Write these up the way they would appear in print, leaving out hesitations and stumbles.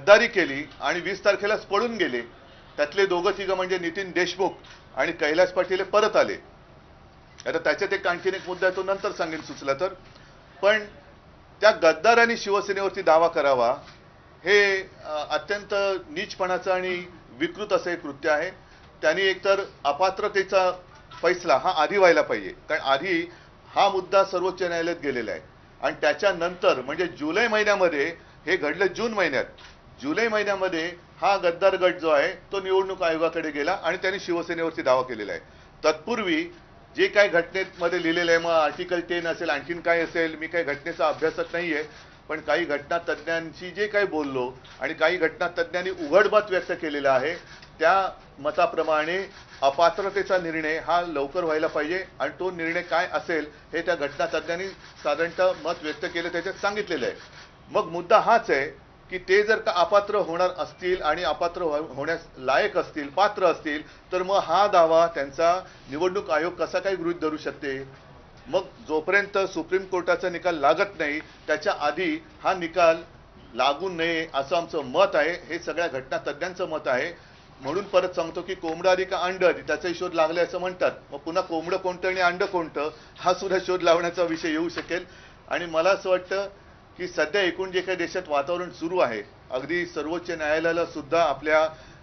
गद्दारी केली आणि 20 तारखेलाच पळून गेले. त्यातले दोघं तिघं म्हणजे नितीन देशमुख आणि कैलास पाटील परत आले. आता त्याच्यात एक आणखीन एक मुद्दा तो नंतर सांगेन सुचला तर. पण त्या गद्दारांनी शिवसेनेवरती दावा करावा हे अत्यंत नीचपणाचं आणि विकृत असं एक कृत्य आहे. त्यांनी एकतर अपात्रतेचा फैसला हा आधी व्हायला पाहिजे, कारण आधी हा मुद्दा सर्वोच्च न्यायालयात गेलेला आहे आणि त्याच्यानंतर म्हणजे जुलै महिन्यामध्ये हे घडलं. जून महिन्यात जुलै महिन्यामध्ये हा गद्दार गट जो आहे तो निवडणूक आयोगाकडे गेला आणि त्यांनी शिवसेनेवरती दावा केलेला आहे. तत्पूर्वी जे काय घटनेमध्ये लिहिलेलं आहे, मग आर्टिकल 10 असेल आणखीन काय असेल, मी काही घटनेचा अभ्यासक नाहीये, पण काही घटना तज्ज्ञांशी जे काही बोललो आणि काही घटना तज्ज्ञांनी उघड मत व्यक्त केलेलं आहे त्या मताप्रमाणे अपात्रतेचा निर्णय हा लवकर व्हायला पाहिजे आणि तो निर्णय काय असेल हे त्या घटना तज्ज्ञांनी साधारणतः मत व्यक्त केलं, त्याच्यात सांगितलेलं आहे. मग मुद्दा हाच आहे की ते जर का अपात्र होणार असतील आणि अपात्र होण्यास लायक असतील, पात्र असतील, तर मग हा दावा त्यांचा निवडणूक आयोग कसा काय गृहीत धरू शकते. मग जोपर्यंत सुप्रीम कोर्टाचा निकाल लागत नाही त्याच्या आधी हा निकाल लागू नये असं आमचं मत आहे. हे सगळ्या घटना तज्ज्ञांचं मत आहे. म्हणून परत सांगतो की कोंबडं आधी का अंड आधी त्याचा शोध लागले असं म्हणतात. मग पुन्हा कोंबडं कोणतं आणि अंड कोणतं हा सुद्धा शोध लावण्याचा विषय येऊ शकेल. आणि मला असं वाटतं की सध्या एकूण जे काही देशात वातावरण सुरू आहे, अगदी सर्वोच्च न्यायालयाला सुद्धा आपल्या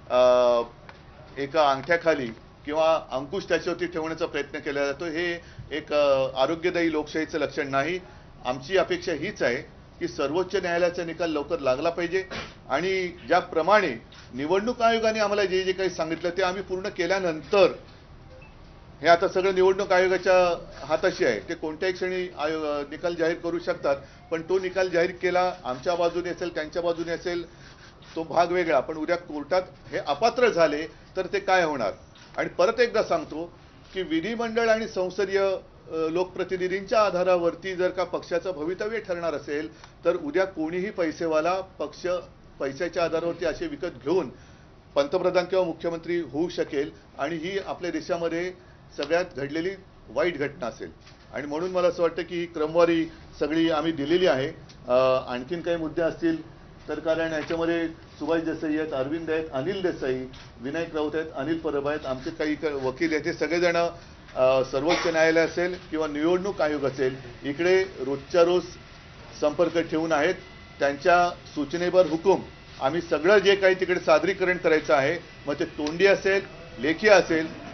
एका अंगठ्याखाली किंवा अंकुश त्याच्यावरती ठेवण्याचा प्रयत्न केला जातो. हे एक आरोग्यदायी लोकशाहीचं लक्षण नाही. आमची अपेक्षा हीच आहे की सर्वोच्च न्यायालयाचा निकाल लवकर लागला पाहिजे आणि ज्याप्रमाणे निवडणूक आयोगाने आम्हाला जे जे काही सांगितलं ते आम्ही पूर्ण केल्यानंतर हे आता सगळं निवडणूक आयोगाच्या हाताशी आहे. ते कोणत्याही क्षणी निकाल जाहीर करू शकतात, पण तो निकाल जाहीर केला आमच्या बाजूने असेल त्यांच्या बाजूने असेल तो भाग वेगळा. पण उद्या कोर्टात हे अपात्र झाले तर ते काय होणार. आणि परत एकदा सांगतो की विधिमंडळ आणि संसदीय लोकप्रतिनिधींच्या आधारावरती जर का पक्षाचं भवितव्य ठरणार असेल तर उद्या कोणीही पैसेवाला पक्ष पैशाच्या आधारावरती असे विकत घेऊन पंतप्रधान किंवा मुख्यमंत्री होऊ शकेल आणि ही आपल्या देशामध्ये सगळ्यात घडलेली वाईट घटना असेल. आणि म्हणून मला असं वाटतं की ही क्रमवारी सगळी आम्ही दिलेली आहे. आणखीन काही मुद्दे असतील तर, कारण याच्यामध्ये सुभाष देसाई आहेत, अरविंद आहेत, अनिल देसाई, विनायक राऊत आहेत, अनिल परब आहेत, आमचे काही वकील आहेत, हे सगळेजण सर्वोच्च न्यायालय असेल किंवा निवडणूक आयोग असेल इकडे रोजच्या रोज संपर्क ठेवून आहेत. त्यांच्या सूचनेवर हुकूम आम्ही सगळं जे काही तिकडे सादरीकरण करायचं आहे, मग ते तोंडी असेल, लेखी असेल,